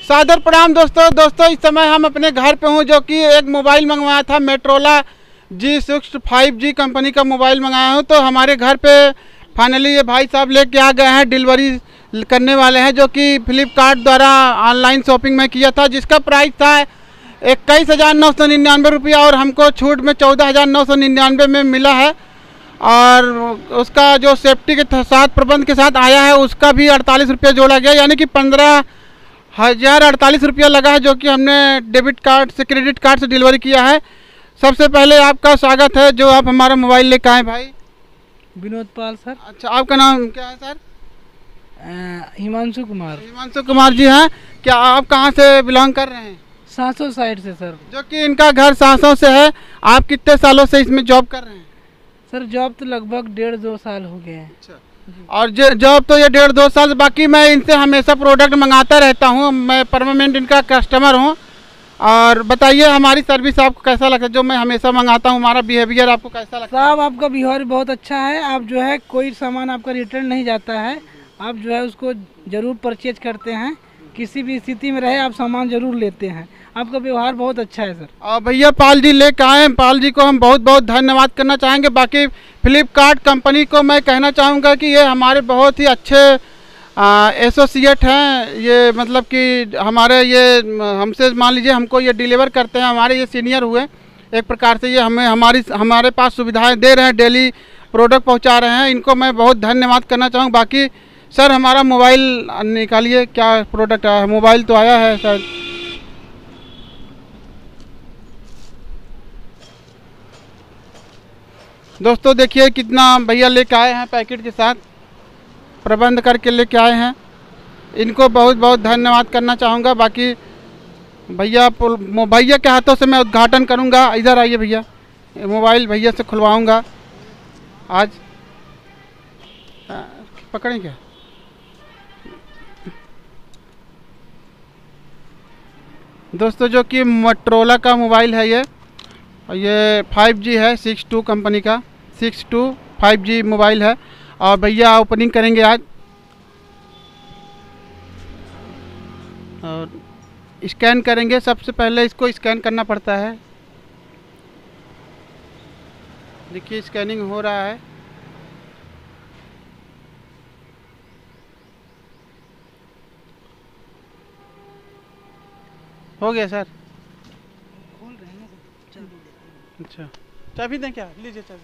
सादर प्रणाम दोस्तों इस समय हम अपने घर पे हूँ, जो कि एक मोबाइल मंगवाया था मोटरोला G6 5G कंपनी का मोबाइल मंगाया हूँ। तो हमारे घर पे फाइनली ये भाई साहब लेके आ गए हैं, डिलीवरी करने वाले हैं, जो कि फ्लिपकार्ट द्वारा ऑनलाइन शॉपिंग में किया था, जिसका प्राइस था 21,999 रुपया और हमको छूट में 14,999 में मिला है। और उसका जो सेफ्टी के साथ प्रबंध के साथ आया है उसका भी 48 रुपया जोड़ा गया, यानी कि 15,048 रुपया लगा है, जो कि हमने डेबिट कार्ड से क्रेडिट कार्ड से डिलीवरी किया है। सबसे पहले आपका स्वागत है, जो आप हमारा मोबाइल लेकर आए भाई। विनोद पाल सर। अच्छा, आपका नाम क्या है सर? हिमांशु कुमार। हिमांशु कुमार जी हैं। क्या आप कहाँ से बिलोंग कर रहे हैं? सासों साइड से सर। जो कि इनका घर सासों से है। आप कितने सालों से इसमें जॉब कर रहे हैं? सर जॉब तो लगभग 1.5-2 साल हो गए हैं। अच्छा, और जॉब तो ये 1.5-2 साल। बाकी मैं इनसे हमेशा प्रोडक्ट मंगाता रहता हूँ, मैं परमानेंट इनका कस्टमर हूँ। और बताइए हमारी सर्विस आपको कैसा लगता है, जो मैं हमेशा मंगाता हूँ, हमारा बिहेवियर आपको कैसा लगता है? साहब आपका बिहेवियर बहुत अच्छा है। आप जो है कोई सामान आपका रिटर्न नहीं जाता है, आप जो है उसको ज़रूर परचेज करते हैं, किसी भी स्थिति में रहे आप सामान ज़रूर लेते हैं। आपका व्यवहार बहुत अच्छा है सर। और भैया पाल जी लेकर आए हैं, पाल जी को हम बहुत बहुत धन्यवाद करना चाहेंगे। बाकी फ्लिपकार्ट कंपनी को मैं कहना चाहूँगा कि ये हमारे बहुत ही अच्छे एसोसिएट हैं। ये मतलब कि हमारे ये हमसे मान लीजिए हमको ये डिलीवर करते हैं, हमारे ये सीनियर हुए एक प्रकार से। ये हमें हमारे पास सुविधाएं दे रहे हैं, डेली प्रोडक्ट पहुंचा रहे हैं। इनको मैं बहुत धन्यवाद करना चाहूँगा। बाकी सर हमारा मोबाइल निकालिए, क्या प्रोडक्ट आया है? मोबाइल तो आया है सर। दोस्तों देखिए कितना भैया लेके आए हैं, पैकेट के साथ प्रबंध करके लेके आए हैं। इनको बहुत बहुत धन्यवाद करना चाहूँगा। बाकी भैया के हाथों से मैं उद्घाटन करूँगा। इधर आइए भैया, मोबाइल भैया से खुलवाऊँगा आज। पकड़ें क्या? दोस्तों जो कि मोटरोला का मोबाइल है ये 5G है, 6.2 कंपनी का 6.2 5G मोबाइल है। और भैया ओपनिंग करेंगे आज और स्कैन करेंगे। सबसे पहले इसको स्कैन करना पड़ता है। देखिए स्कैनिंग हो रहा है। हो गया सर? खोल रहे हैं ना। अच्छा, चाबी दें क्या? लीजिए चाबी।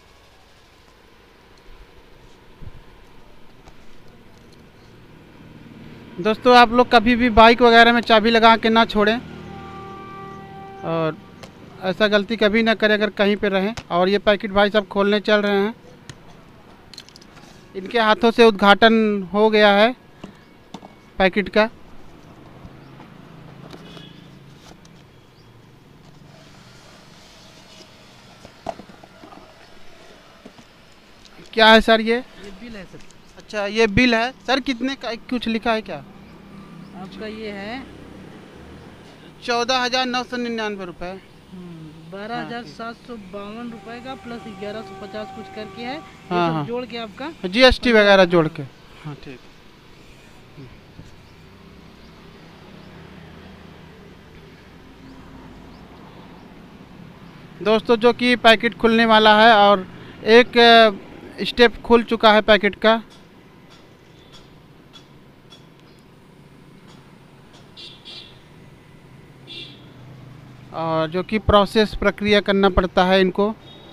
दोस्तों आप लोग कभी भी बाइक वगैरह में चाबी लगा के ना छोड़ें, और ऐसा गलती कभी ना करें अगर कहीं पे रहें। और ये पैकेट भाई साहब खोलने चल रहे हैं। इनके हाथों से उद्घाटन हो गया है पैकेट का। क्या है सर ये बिल है सर। अच्छा ये बिल है सर, कितने का कुछ लिखा है क्या? आपका ये है 14,999 रुपये। 12,752 रुपये का प्लस 1150 कुछ करके है। हाँ हाँ, जोड़ के आपका GST वगैरह जोड़ के। हाँ ठीक। दोस्तों जो कि पैकेट खुलने वाला है और एक स्टेप खुल चुका है पैकेट का। और जो कि प्रोसेस प्रक्रिया करना पड़ता है इनको।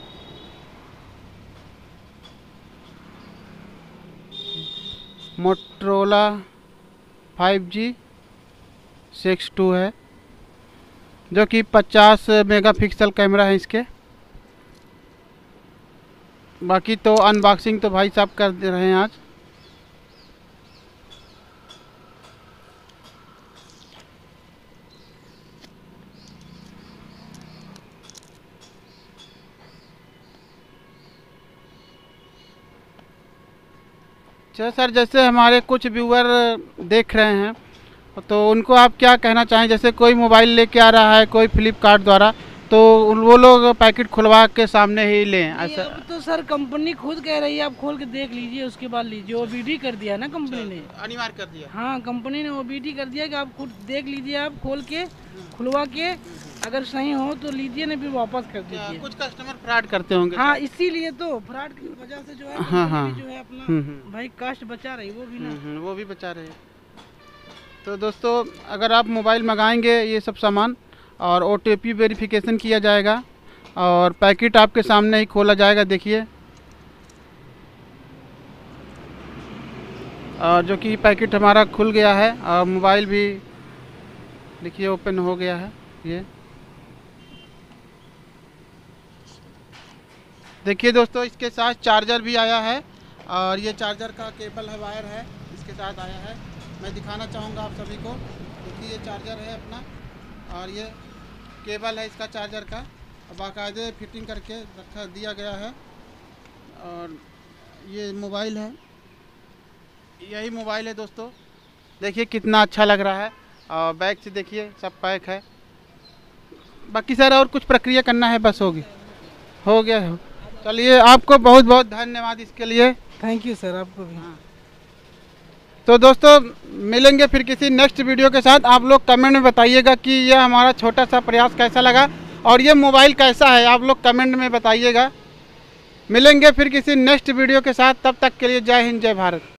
मोटरोला 5G 6.2 है, जो कि 50 मेगापिक्सल कैमरा है इसके। बाकी तो अनबॉक्सिंग तो भाई साहब कर दे रहे हैं आज। अच्छा सर, जैसे हमारे कुछ व्यूअर देख रहे हैं तो उनको आप क्या कहना चाहें? जैसे कोई मोबाइल लेके आ रहा है कोई फ्लिपकार्ट द्वारा, तो वो लोग पैकेट खुलवा के सामने ही लें ऐसा? अब तो सर कंपनी खुद कह रही है आप खोल के देख लीजिए, उसके बाद लीजिए। ओबीडी कर दिया है ना कंपनी ने, अनिवार्य कर दिया। हाँ कंपनी ने ओबीडी कर दिया कि आप खुद देख लीजिए, आप खोल के खुलवा के अगर सही हो तो लीजिए, नहीं फिर वापस कर दीजिए। कुछ कस्टमर फ्रॉड करते होंगे। हाँ इसीलिए तो फ्रॉड की वजह से जो है हाँ। जो है अपना भाई कास्ट बचा रही वो भी ना, वो भी बचा रहे। तो दोस्तों अगर आप मोबाइल मंगाएंगे ये सब सामान और OTP वेरिफिकेशन किया जाएगा और पैकेट आपके सामने ही खोला जाएगा, देखिए। और जो कि पैकेट हमारा खुल गया है और मोबाइल भी देखिए ओपन हो गया है। ये देखिए दोस्तों, इसके साथ चार्जर भी आया है और ये चार्जर का केबल है, वायर है, इसके साथ आया है। मैं दिखाना चाहूँगा आप सभी को। देखिए ये चार्जर है अपना और ये केबल है इसका चार्जर का, बाकायदे फिटिंग करके रखा दिया गया है। और ये मोबाइल है, यही मोबाइल है दोस्तों। देखिए कितना अच्छा लग रहा है और बैग से देखिए सब पैक है। बाकी सर और कुछ प्रक्रिया करना है? बस हो गया है। चलिए आपको बहुत बहुत धन्यवाद इसके लिए। थैंक यू सर, आपको भी। तो दोस्तों मिलेंगे फिर किसी नेक्स्ट वीडियो के साथ। आप लोग कमेंट में बताइएगा कि यह हमारा छोटा सा प्रयास कैसा लगा और ये मोबाइल कैसा है, आप लोग कमेंट में बताइएगा। मिलेंगे फिर किसी नेक्स्ट वीडियो के साथ, तब तक के लिए जय हिंद जय भारत।